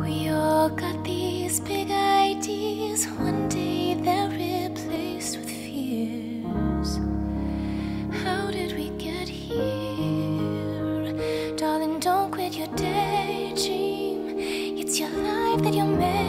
We all got these big ideas, one day they're replaced with fears. How did we get here? Darling, don't quit your daydream. It's your life that you're making.